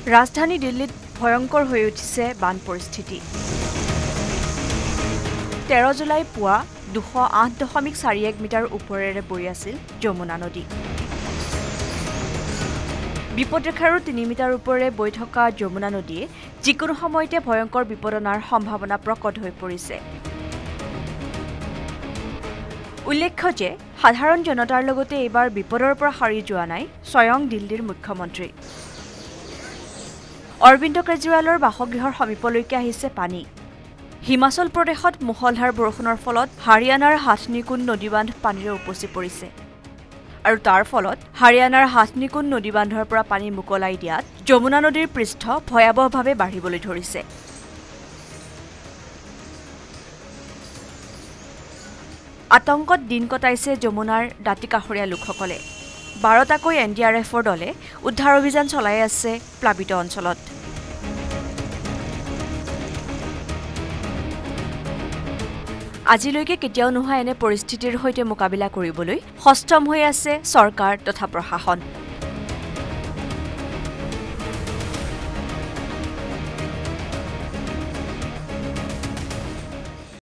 ৰাজধানী দিল্লীত ভয়ংকৰ হৈ উঠিছে বান পৰিস্থিতি 13 জুলাই পুৱা 208.41 মিটাৰ ওপৰেৰে বৈ আছিল যমুনা নদী বিপদৰেখাৰ 3 মিটাৰ ওপৰেৰে বৈ থকা যমুনা নদীয়ে যিকোনো সময়তে ভয়ংকৰ বিপদনাৰ সম্ভাৱনা প্ৰকট হৈ পৰিছে উল্লেখ্য যে সাধাৰণ জনতাৰ লগতে এবাৰ বিপদৰ পৰা হাৰি যোৱা নাই স্বয়ং দিল্লীৰ মুখ্যমন্ত্ৰী অৰবিন্দ কেজৰিৱালৰ বাসগৃহৰ সমীপলৈকে আহিছে পানী হিমাচল প্ৰদেশত মুহলধাৰ বৰষুণৰ ফলত হাৰিয়ানাৰ হাথনিকুণ্ড নদীবান্ধ পানীৰে উপচি পৰিছে আৰু তাৰ ফলত হাৰিয়ানাৰ হাথনিকুণ্ড নদীবান্ধৰ পৰা পানী মুকলাই দিয়াত যমুনা নদীৰ পৃষ্ঠ ভয়াৱহভাৱে বাঢ়িবলৈ ধৰিছে আতংকত দিন কটাইছে যমুনাৰ দাঁতিকাষৰীয়া লোকসকলে 12টাকৈ এনডিআৰএফৰ দলে উদ্ধাৰ অভিযান চলাই আছে প্লাবিত অঞ্চলত আজিলৈকে কেতিয়াও নোহোৱা এনে পৰিস্থিতিৰ সৈতে মোকাবিলা কৰিবলৈ সষ্টম হৈ আছে চৰকাৰ তথা প্ৰশাসন